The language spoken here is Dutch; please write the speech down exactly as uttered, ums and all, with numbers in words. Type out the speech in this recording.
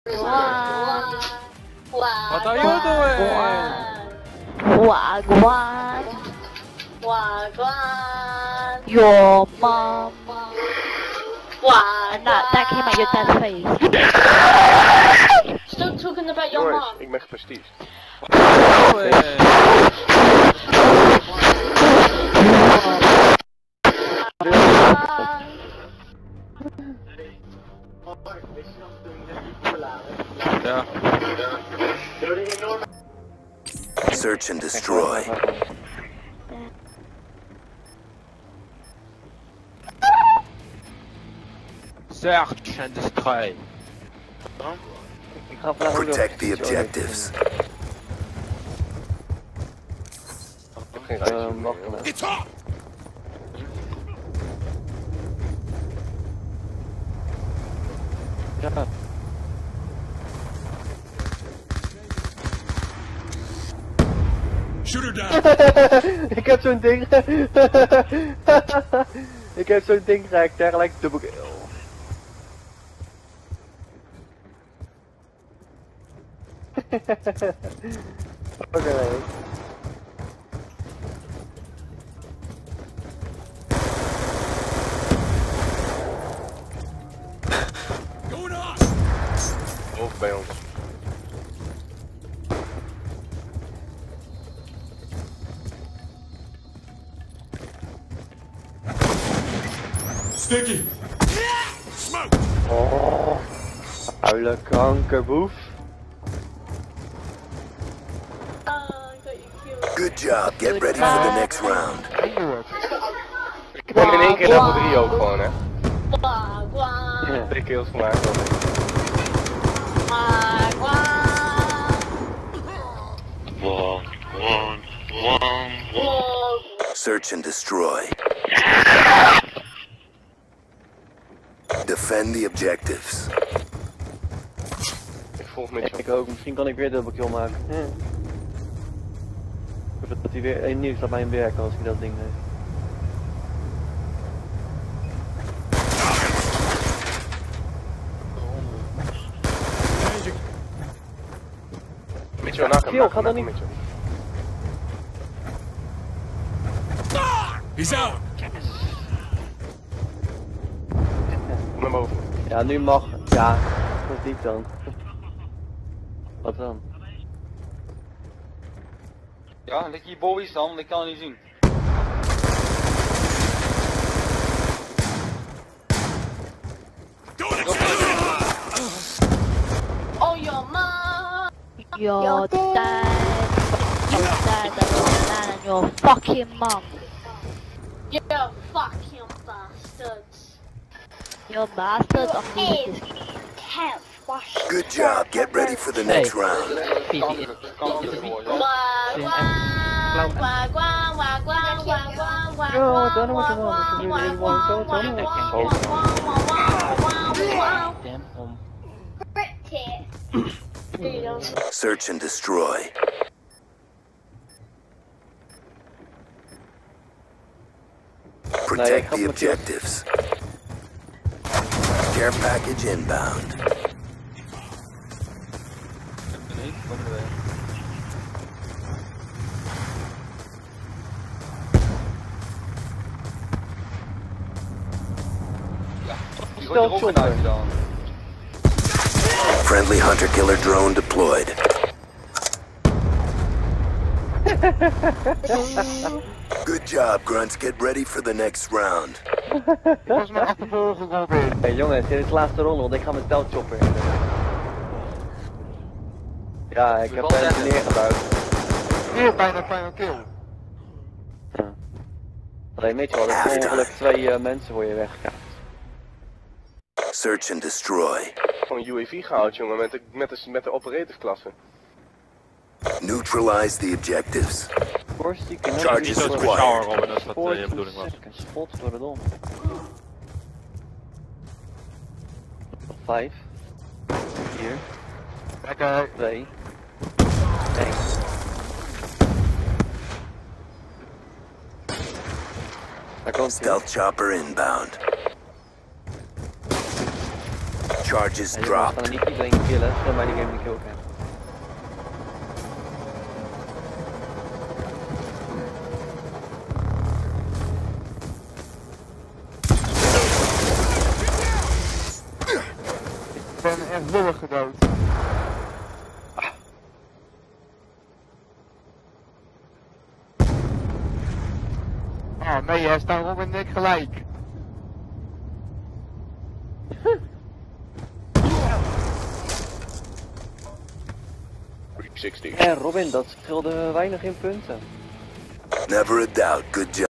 Wagwan. What are you doing? Wagwan. Wagwan. Your mom. Wagwan. And that, that came out your dad's face. Still talking about your Jongens, mom. ik ben geprestiged. What are you doing? Ja. Search and destroy. Search and destroy. Protect the objectives. Ik heb geen ruimte meer. It's up! Ja. Shoot her down! Ik heb zo'n ding. Ik heb zo'n ding geraakt, daar lijkt dubbel kill. Oké. Okay. Of bij ons. Sticky! Smoke! Oh, huilen kankerboef. Good job, get ready for the next round. Ik heb hem in één keer level drie ook gewoon, hè. Wagwan. Twee kills gemaakt. Search and destroy. Defend the objectives. Ik volg met je. Ik ook, misschien kan ik weer dubbel kill maken. Hm. Ik hoop dat hij weer een nieuws laat mij hem werken als hij dat ding heeft. Met je nakken. Kill, ga dan niet. He's out! Kom naar boven. Ja, nu mag. Ja, dat niet dan. Wat dan? Ja, lig je boven dan, ik kan het niet zien. Oh, your mom. Your dad. Your dad and your dad and your fucking mom. You fucking bastards. Your bastard of Hey, this. Kev, wash. Good job, get ready for the next round. Wagwan. Wagwan. Wagwan. Wagwan. Ja, dan moet je wel. Search and destroy. Protect the objectives. Care package inbound. Nee, kom er weer. Ja, die wordt er ook vanuit dan. Friendly hunter-killer drone deployed. Good job, grunts. Get ready for the next round. Hey jongens, dit is de laatste ronde, want ik ga mijn telchopper. Ja, ik heb hem neergebouwd. Hier, bijna final kill. Ja. Alleen weet je wel, er zijn ongelukkig twee uh, mensen voor je weggegaan. Search and destroy. Gewoon U A V gehaald, jongen, met de, met de, met de operative klasse. Neutralize the objectives. Voorstiekem. Charges acquired. Robin, dat is wat uh, je bedoeling was. Spot door de dom. Vijf. Vier. Lekker. Twee. één. Daar komt hij. Stealth chopper inbound. charges Ja, je dropped. kan er niet iedereen killen, zodat mij die game niet kill kan. Ik ben echt lullig gedood. Ah nee, hij staat op en nek gelijk. driehonderdzestig. Ja, Robin, dat scheelde weinig in punten. Never a doubt. Good job.